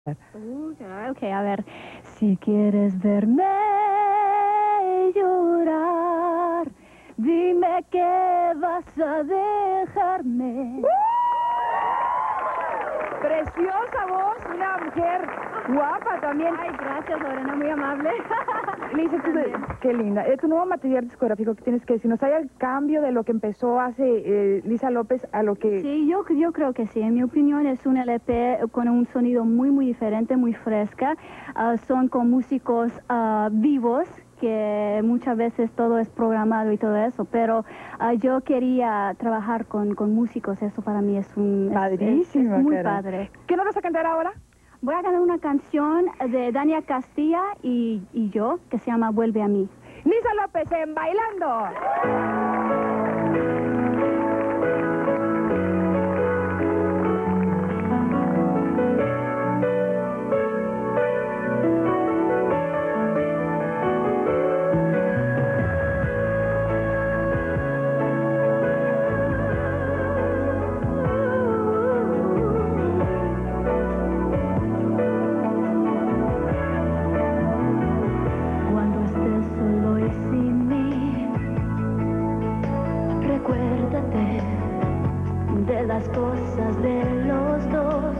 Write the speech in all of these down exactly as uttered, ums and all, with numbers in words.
Uh, ok, a ver. Si quieres verme llorar, dime que vas a dejarme. Preciosa voz, una mujer guapa también. Ay, gracias, Lorena, muy amable. Lisa, tú, También. qué linda. Eh, tu nuevo material discográfico, ¿qué tienes que decir? ¿Nos hay el cambio de lo que empezó hace eh, Lisa López a lo que... Sí, yo, yo creo que sí. En mi opinión es un L P con un sonido muy, muy diferente, muy fresca. Ah, son con músicos ah, vivos, que muchas veces todo es programado y todo eso, pero ah, yo quería trabajar con, con músicos, eso para mí es un... es- Padrísimo, es, es muy caray. padre. ¿Qué nos vas a cantar ahora? Voy a cantar una canción de Dania Castilla y, y yo, que se llama Vuelve a mí. Lisa López en Bailando. Cuando estés solo y sin mí, recuérdate de las cosas de los dos.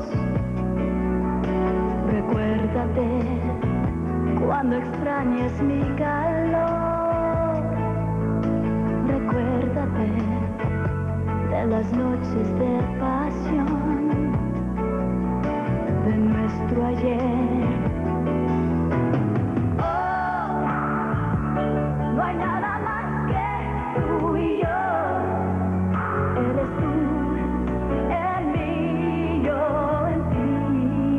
Recuérdate cuando extrañes mi calor. Recuérdate de las noches de pasión, de nuestro ayer. Oh, no hay nada más que tú y yo. Eres tú en mí, yo en ti.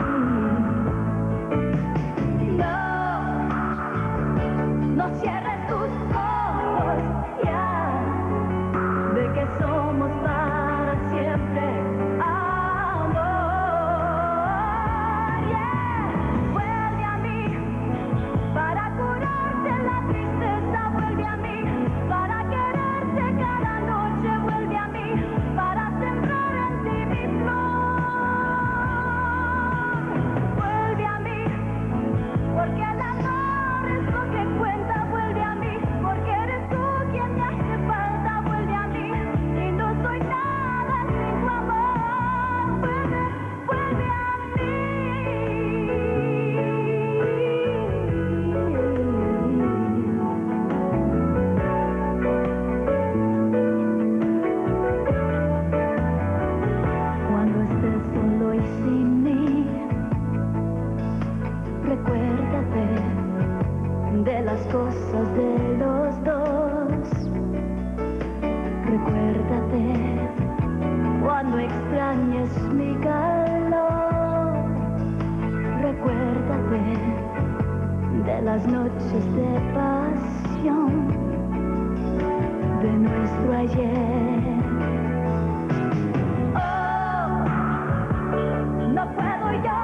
No, no cierres tus ojos ya, de que somos para siempre. Amor, yeah. Vuelve a mí para curarte la tristeza, vuelve a mí para quererte cada noche, vuelve a mí para sembrar en ti mi flor. Vuelve a mí porque el amor es lo que cuenta, vuelve a mí porque eres tú quien me hace falta, vuelve a mí y no soy nada sin tu amor. Vuelve, vuelve a Cuando estés solo y sin mí, recuérdate de las cosas de los dos. Recuérdate cuando extrañes mi calor. Recuérdate de las noches de pasión, de nuestro ayer. Oh, no puedo yo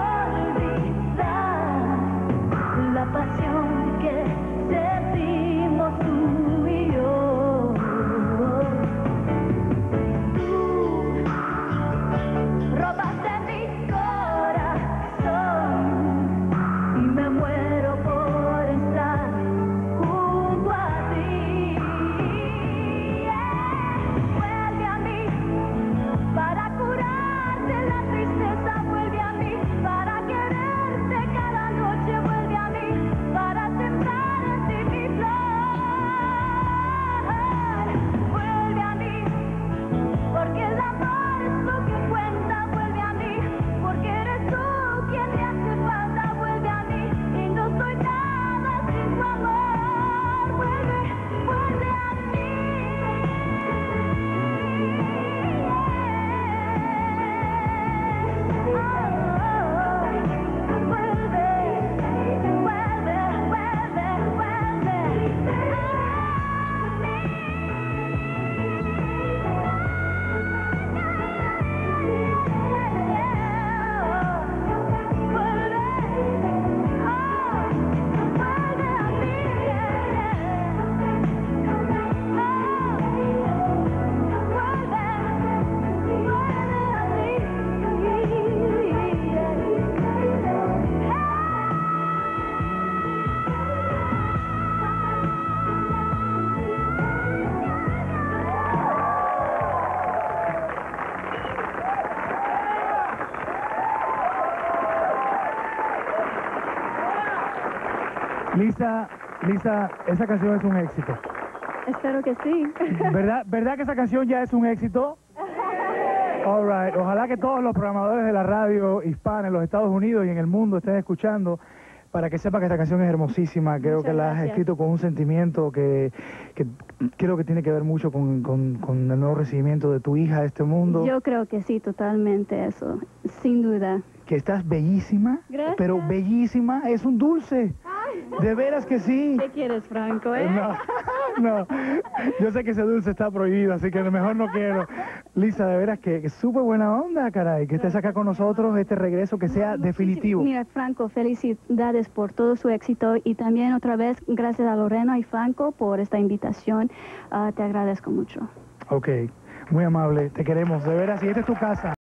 olvidar la pasión que sentimos tú y yo. Tú robaste mi corazón y me muero por estar junto a ti. Yeah. Lisa, Lisa, esa canción es un éxito. Espero que sí. ¿Verdad, ¿verdad que esa canción ya es un éxito? All right. Ojalá que todos los programadores de la radio hispana en los Estados Unidos y en el mundo estén escuchando para que sepan que esta canción es hermosísima. Creo Muchas que la has gracias. escrito con un sentimiento que, que creo que tiene que ver mucho con, con, con el nuevo recibimiento de tu hija a este mundo. Yo creo que sí, totalmente eso, sin duda. Que estás bellísima, Gracias. pero bellísima, es un dulce. De veras que sí. ¿Qué quieres, Franco, eh? No, no, yo sé que ese dulce está prohibido, así que a lo mejor no quiero. Lisa, de veras que, que súper buena onda, caray, que estés acá con nosotros, este regreso que sea definitivo. Mira, Franco, felicidades por todo su éxito y también otra vez gracias a Lorena y Franco por esta invitación. Uh, te agradezco mucho. Ok, muy amable, te queremos, de veras, y esta es tu casa.